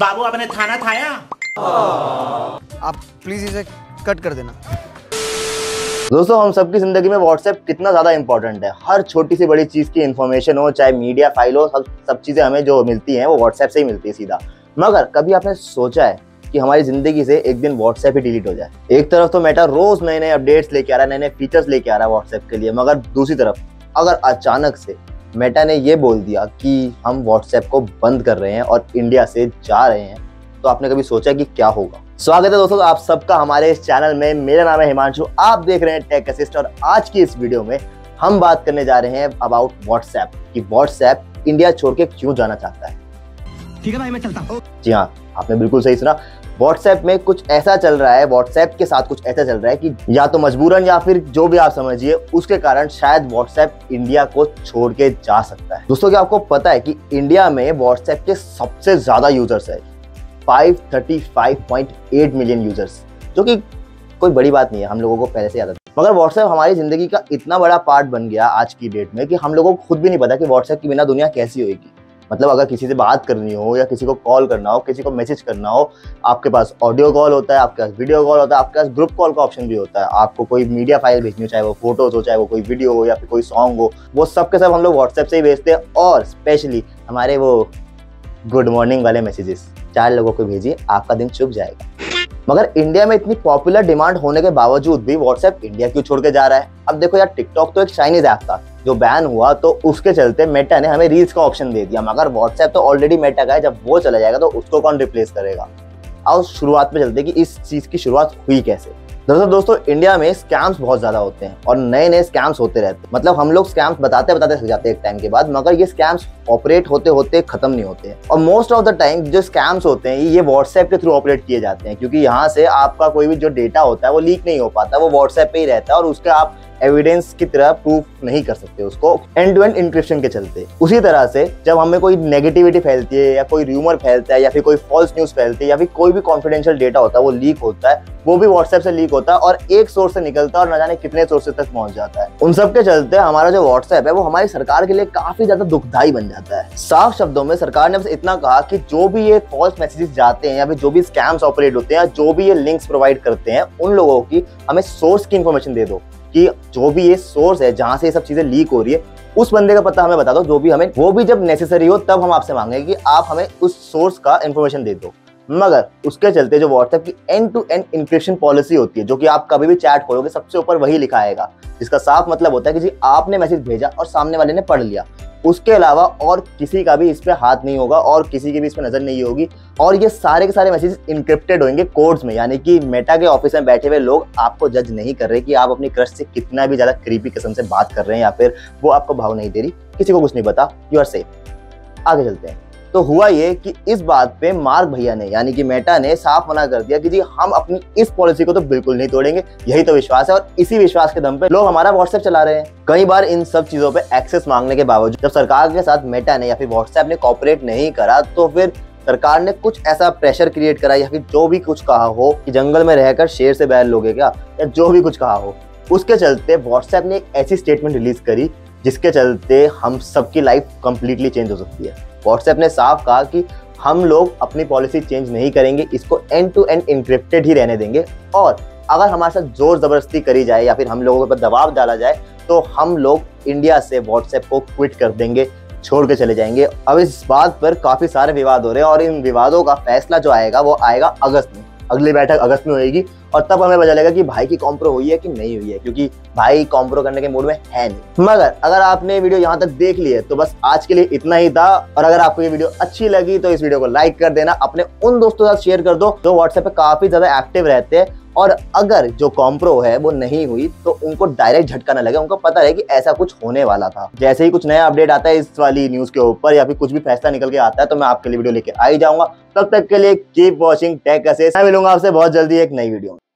बाबू आपने थाना थाया। आप प्लीज इसे कट कर देना। दोस्तों, हम सबकी जिंदगी में व्हाट्सएप कितना ज्यादा इंपॉर्टेंट है। हर छोटी सी बड़ी चीज की इन्फॉर्मेशन हो, चाहे मीडिया फाइल हो, सब चीजें हमें जो मिलती हैं वो व्हाट्सएप से ही मिलती है सीधा। मगर कभी आपने सोचा है कि हमारी जिंदगी से एक दिन व्हाट्सएप ही डिलीट हो जाए? एक तरफ तो मेटा रोज नए नए अपडेट्स लेके आ रहा है, नए नए फीचर्स लेके आ रहा है व्हाट्सएप के लिए, मगर दूसरी तरफ अगर अचानक से मेटा ने ये बोल दिया कि हम व्हाट्सएप को बंद कर रहे हैं और इंडिया से जा रहे हैं, तो आपने कभी सोचा कि क्या होगा? स्वागत है दोस्तों आप सबका हमारे इस चैनल में। मेरा नाम है हिमांशु, आप देख रहे हैं टेक असिस्ट, और आज की इस वीडियो में हम बात करने जा रहे हैं अबाउट व्हाट्सएप कि व्हाट्सएप इंडिया छोड़ के क्यों जाना चाहता है। ठीक है भाई, मैं चलता हूँ। जी हाँ, आपने बिल्कुल सही सुना। व्हाट्सएप में कुछ ऐसा चल रहा है, व्हाट्सएप के साथ कुछ ऐसा चल रहा है कि या तो मजबूरन या फिर जो भी आप समझिए, उसके कारण शायद व्हाट्सएप इंडिया को छोड़ के जा सकता है। दोस्तों, क्या आपको पता है कि इंडिया में व्हाट्सएप के सबसे ज्यादा यूजर्स है, 535.8 मिलियन यूजर्स, जो कि कोई बड़ी बात नहीं है, हम लोगों को पहले से याद है। मगर व्हाट्सएप हमारी जिंदगी का इतना बड़ा पार्ट बन गया आज की डेट में कि हम लोगों को खुद भी नहीं पता कि व्हाट्सएप के बिना दुनिया कैसी होगी। मतलब अगर किसी से बात करनी हो या किसी को कॉल करना हो, किसी को मैसेज करना हो, आपके पास ऑडियो कॉल होता है, आपके पास वीडियो कॉल होता है, आपके पास ग्रुप कॉल का ऑप्शन भी होता है। आपको कोई मीडिया फाइल भेजनी हो, चाहे वो फोटोज हो, चाहे वो कोई वीडियो हो या फिर कोई सॉन्ग हो, वो सब के सब हम लोग व्हाट्सएप से ही भेजते हैं। और स्पेशली हमारे वो गुड मॉर्निंग वाले मैसेजेस 4 लोगों को भेजिए, आपका दिन शुभ जाएगा। मगर इंडिया में इतनी पॉपुलर डिमांड होने के बावजूद भी व्हाट्सएप इंडिया क्यों छोड़ के जा रहा है? अब देखो यार, टिकटॉक तो एक चाइनीज ऐप था जो बैन हुआ, तो उसके चलते मेटा ने हमें रील्स का ऑप्शन दे दिया। मगर व्हाट्सएप तो ऑलरेडी मेटा का है, जब वो चला जाएगा तो उसको कौन रिप्लेस करेगा? आओ शुरुआत में चलते कि इस चीज की शुरुआत हुई कैसे। दोस्तों इंडिया में स्कैम्स बहुत ज्यादा होते हैं और नए नए स्कैम्स होते रहते हैं। मतलब हम लोग स्कैम्स बताते थक जाते हैं एक टाइम के बाद, मगर ये स्कैम्स ऑपरेट होते होते खत्म नहीं होते हैं। और मोस्ट ऑफ द टाइम जो स्कैम्स होते हैं ये व्हाट्सएप के थ्रू ऑपरेट किए जाते हैं, क्योंकि यहाँ से आपका कोई भी जो डेटा होता है वो लीक नहीं हो पाता, वो व्हाट्सएप पे ही रहता है और उसका आप एविडेंस की तरह प्रूफ नहीं कर सकते उसको, एंड टू एंड इंक्रिप्शन के चलते। उसी तरह से जब हमें कोई नेगेटिविटी फैलती है या कोई र्यूमर फैलता है या फिर कोई फॉल्स न्यूज फैलती है या फिर कोई भी कॉन्फिडेंशियल डेटा होता है वो लीक होता है, वो भी व्हाट्सएप से लीक होता है और एक सोर्स से निकलता है और न जाने कितने सोर्सेज तक पहुंच जाता है। उन सब के चलते हमारा जो व्हाट्सएप है वो हमारी सरकार के लिए काफी ज्यादा दुखदाई बन जाता है। साफ शब्दों में सरकार ने बस इतना कहा कि जो भी ये फॉल्स मैसेजेस जाते हैं या फिर जो भी स्कैम्स ऑपरेट होते हैं, जो भी ये लिंक्स प्रोवाइड करते हैं, उन लोगों की हमें सोर्स की इन्फॉर्मेशन दे दो कि जो भी ये सोर्स है जहां से ये सब चीजें लीक हो रही है, उस बंदे का पता हमें बता दो, जो भी हमें, वो भी जब नेसेसरी हो तब हम आपसे मांगेंगे कि आप हमें उस सोर्स का इन्फॉर्मेशन दे दो। मगर उसके चलते जो व्हाट्सएप की end to end encryption policy होती है, जो कि आप कभी भी चैट खोलोगे सबसे ऊपर वही लिखा आएगा, जिसका साफ मतलब होता है कि जी आपने मैसेज भेजा और सामने वाले ने पढ़ लिया, उसके अलावा और किसी का भी इस पे हाथ नहीं होगा और किसी की भी इस पे नजर नहीं होगी। और ये सारे के सारे मैसेज इनक्रिप्टेड होंगे कोड्स में, यानी कि मेटा के ऑफिस में बैठे हुए लोग आपको जज नहीं कर रहे कि आप अपनी क्रश से कितना भी ज्यादा क्रीपी किस्म से बात कर रहे हैं या फिर वो आपको भाव नहीं दे रही, किसी को कुछ नहीं पता, यू आर सेफ। आगे चलते हैं। तो हुआ ये कि इस बात पे मार्क भैया ने, यानी कि मेटा ने साफ मना कर दिया कि जी हम अपनी इस पॉलिसी को तो बिल्कुल नहीं तोड़ेंगे, यही तो विश्वास है और इसी विश्वास के दम पे लोग हमारा व्हाट्सएप चला रहे हैं। कई बार इन सब चीजों पे एक्सेस मांगने के बावजूद जब सरकार के साथ मेटा ने या फिर व्हाट्सएप ने कोऑपरेट नहीं करा, तो फिर सरकार ने कुछ ऐसा प्रेशर क्रिएट करा या फिर जो भी कुछ कहा हो कि जंगल में रहकर शेर से बैर लोगे क्या, या जो भी कुछ कहा हो, उसके चलते व्हाट्सएप ने एक ऐसी स्टेटमेंट रिलीज करी जिसके चलते हम सबकी लाइफ कंप्लीटली चेंज हो सकती है। व्हाट्सएप ने साफ कहा कि हम लोग अपनी पॉलिसी चेंज नहीं करेंगे, इसको एंड टू एंड इंक्रिप्टेड ही रहने देंगे, और अगर हमारे साथ जोर जबरदस्ती करी जाए या फिर हम लोगों पर दबाव डाला जाए तो हम लोग इंडिया से व्हाट्सएप को क्विट कर देंगे, छोड़ के चले जाएंगे। अब इस बात पर काफी सारे विवाद हो रहे हैं और इन विवादों का फैसला जो आएगा वो आएगा अगस्त में। अगली बैठक अगस्त में होगी और तब हमें पता चलेगा कि भाई की कॉम्प्रो हुई है कि नहीं हुई है, क्योंकि भाई कॉम्प्रो करने के मूड में है नहीं। मगर अगर आपने वीडियो यहाँ तक देख ली है तो बस आज के लिए इतना ही था, और अगर आपको ये वीडियो अच्छी लगी तो इस वीडियो को लाइक कर देना, अपने उन दोस्तों के साथ शेयर कर दो जो व्हाट्सएप पे काफी ज्यादा एक्टिव रहते हैं, और अगर जो कॉम्प्रो है वो नहीं हुई तो उनको डायरेक्ट झटका न लगे, उनको पता है कि ऐसा कुछ होने वाला था। जैसे ही कुछ नया अपडेट आता है इस वाली न्यूज के ऊपर या फिर कुछ भी फैसला निकल के आता है तो मैं आपके लिए वीडियो लेके आ ही जाऊंगा। तब तक के लिए कीप वॉचिंग टेक असिस्ट। मैं मिलूंगा आपसे बहुत जल्दी एक नई वीडियो में।